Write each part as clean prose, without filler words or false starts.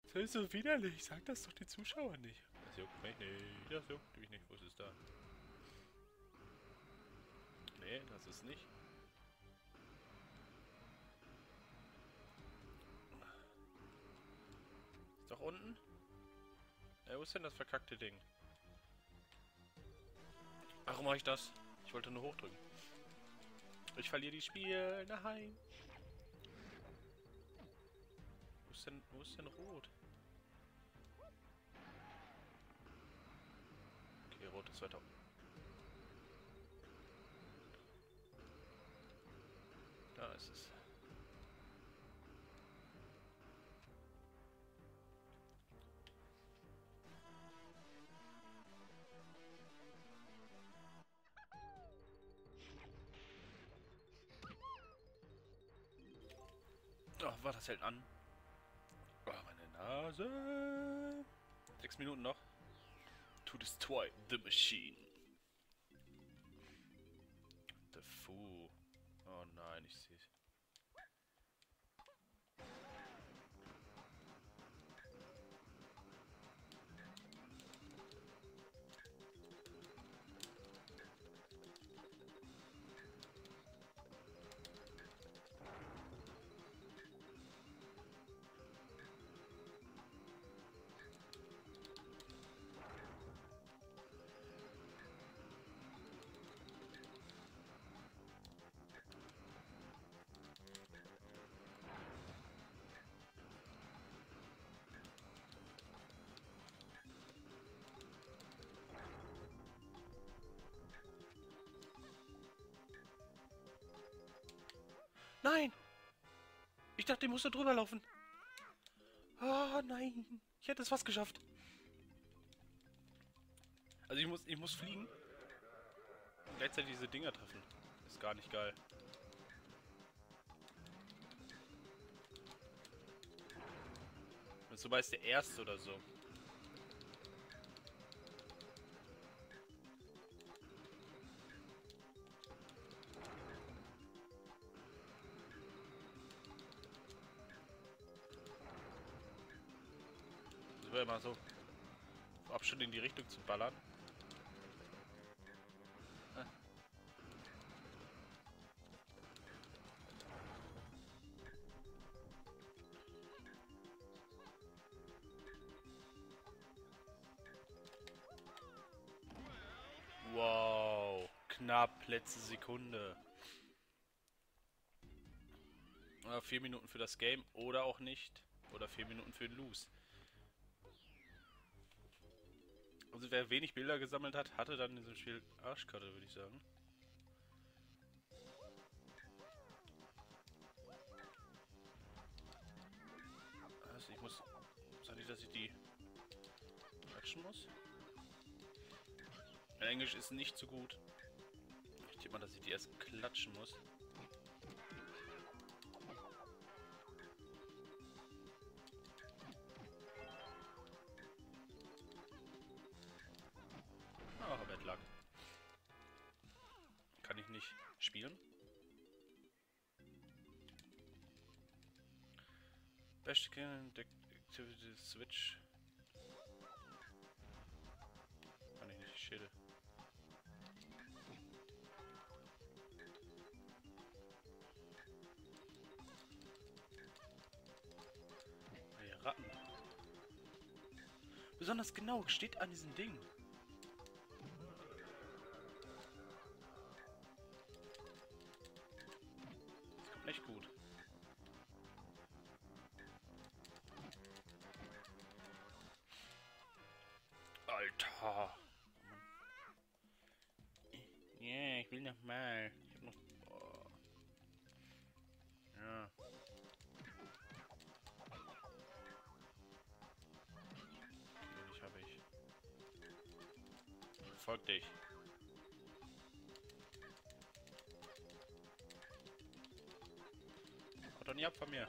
Das ist so widerlich. Sag das doch den Zuschauern nicht. Das juckt mich nicht. Das juckt mich nicht. Wo ist es da? Nee, das ist nicht. Ist doch unten? Wo ist denn das verkackte Ding? Warum mache ich das? Ich wollte nur hochdrücken. Ich verliere die Spiel. Nein. Wo ist denn rot? Okay, rot ist weiter. Da ist es. Oh, war das hält an. Oh, meine Nase. 6 Minuten noch. To destroy the machine. The Fool. Oh nein, ich sehe es. Nein! Ich dachte, ich musste drüber laufen. Ah, nein. Ich hätte es fast geschafft. Also ich muss fliegen. Und gleichzeitig diese Dinger treffen. Ist gar nicht geil. Und so ist der Erste oder so. Das wäre immer so. Auf Abstand in die Richtung zu ballern. Wow. Knapp letzte Sekunde. 4 Minuten für das Game oder auch nicht. Oder 4 Minuten für den Lose. Also wer wenig Bilder gesammelt hat, hatte dann in diesem Spiel Arschkarte, würde ich sagen. Also ich muss... Sag nicht, dass ich die klatschen muss. Mein Englisch ist nicht so gut. Ich denke mal, dass ich die erst klatschen muss. Ah, Bad Luck. Kann ich nicht spielen. Best Skin Activity Switch. Kann ich nicht, Schädel. Die Ratten. Besonders genau, steht an diesem Ding. Das kommt echt gut. Alter. Yeah, ich will noch mal. Ich hab noch... Oh. Ja. Okay, dich habe ich. Folg dich. Haut doch nie ab von mir.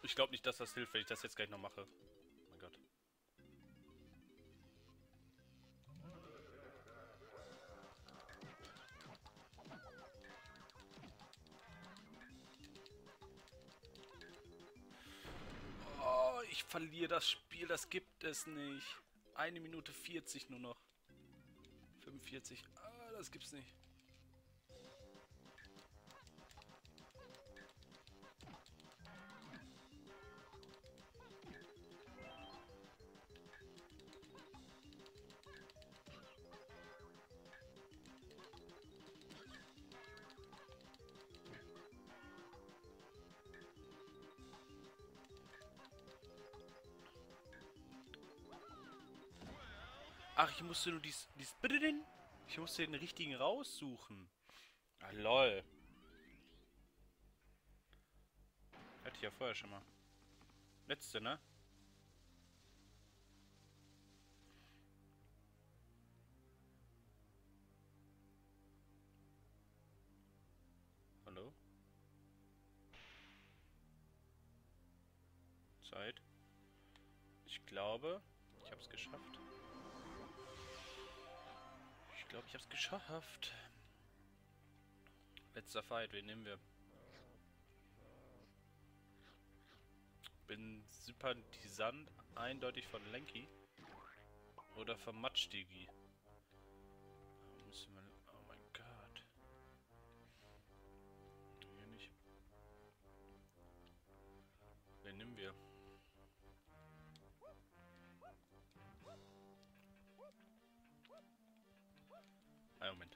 Ich glaube nicht, dass das hilft, wenn ich das jetzt gleich noch mache. Oh mein Gott. Oh, ich verliere das Spiel. Das gibt es nicht. 1 Minute 40 nur noch. 45. Ah, das gibt's nicht. Ach, ich musste nur dies ich musste den richtigen raussuchen. Ah, lol. Hatte ich ja vorher schon mal. Letzte, ne? Hallo? Zeit. Ich glaube, ich habe es geschafft. Ich glaube, ich habe es geschafft. Letzter Fight, wen nehmen wir? Bin Sympathisant eindeutig von Lenky oder von Matschdigi. Müssen wir. Oh mein Gott. Hier nicht. Wen nehmen wir? Ein Moment.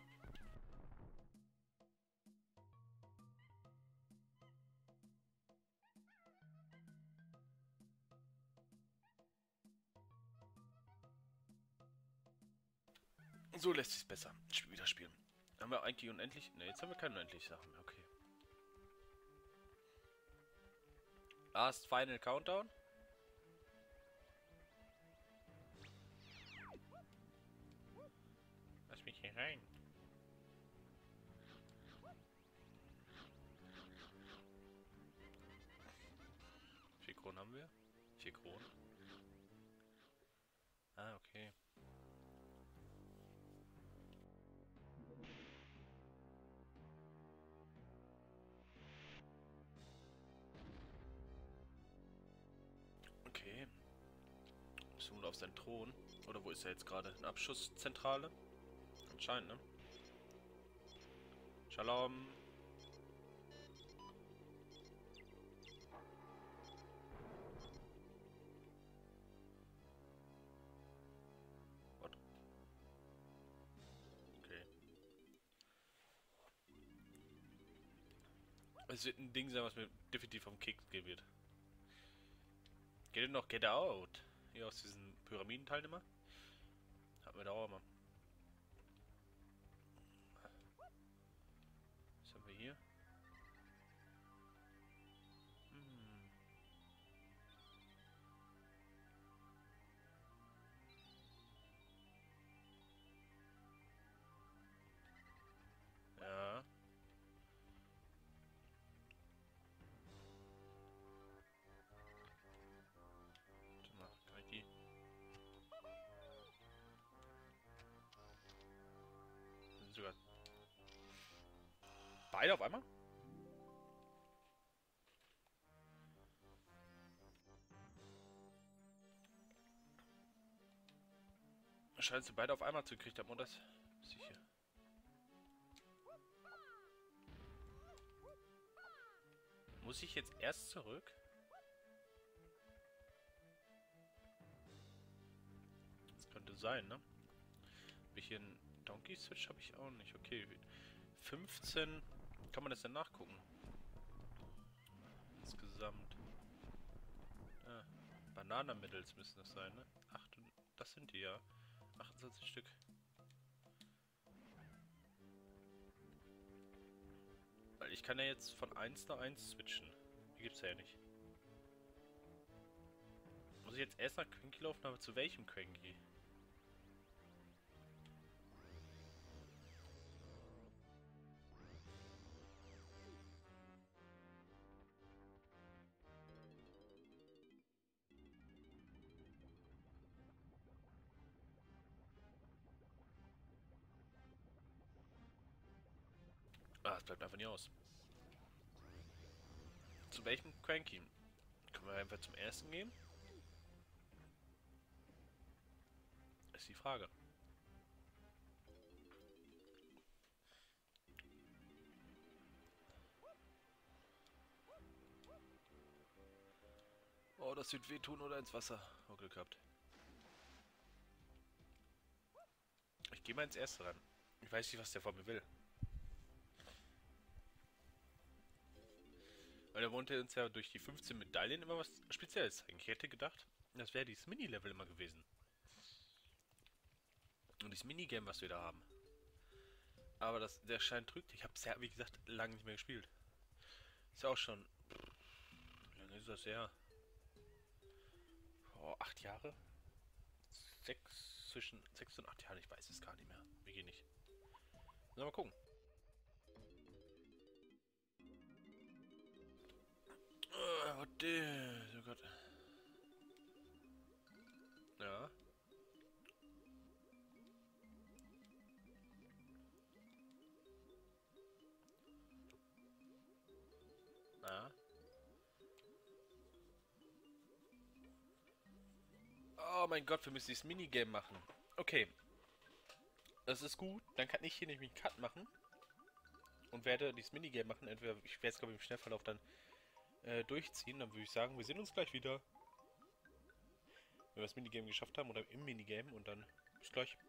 So lässt sich's besser. Wieder spielen. Haben wir eigentlich unendlich? Ne, jetzt haben wir keine unendlich Sachen mehr. Okay. Last Final Countdown. Lass mich hier rein. 4 Kronen haben wir? 4 Kronen. Ah, okay. Okay. Müssen wir auf seinen Thron. Oder wo ist er jetzt gerade? Eine Abschusszentrale? Anscheinend, ne? Shalom. What? Okay. Es wird ein Ding sein, was mir definitiv vom Kick gehen wird. Geht denn noch Get Out? Hier aus diesen Pyramidenteilnehmer? Hatten wir da auch mal. Was haben wir hier? Hm. Ja. Warte mal, kann ich die? Sind sogar beide auf einmal? Scheint sie beide auf einmal zu gekriegt haben, oder? Sicher. Muss ich jetzt erst zurück? Das könnte sein, ne? Habe ich hier einen Donkey Switch? Habe ich auch nicht. Okay. 15. Kann man das denn nachgucken? Insgesamt. Ah, Banana-Middles müssen das sein, ne? Das sind die ja. 28 Stück. Weil ich kann ja jetzt von 1 nach 1 switchen. Die gibt's ja nicht. Muss ich jetzt erst nach Cranky laufen, aber zu welchem Cranky? bleibt einfach nicht aus. Zu welchem Cranky? Können wir einfach zum ersten gehen? Ist die Frage. Oh, das wird wehtun oder ins Wasser. Oh, Glück gehabt. Ich gehe mal ins erste ran. Ich weiß nicht, was der von mir will. Weil er wollte uns ja durch die 15 Medaillen immer was Spezielles zeigen. Ich hätte gedacht, das wäre dieses Mini-Level immer gewesen. Und dieses Minigame, was wir da haben. Aber der Schein trügt. Ich habe es ja, wie gesagt, lange nicht mehr gespielt. Ist ja auch schon... Wie lange ist das her? Oh, 8 Jahre? Zwischen 6 und 8 Jahren, ich weiß es gar nicht mehr. Wir gehen nicht. Mal gucken. Oh Gott. Ja. Ja. Oh mein Gott, wir müssen dieses Minigame machen. Okay. Das ist gut. Dann kann ich hier nämlich einen Cut machen. Und werde dieses Minigame machen. Entweder, ich werde es glaube ich im Schnellverlauf dann durchziehen. Dann würde ich sagen, wir sehen uns gleich wieder. Wenn wir das Minigame geschafft haben oder im Minigame. Und dann bis gleich.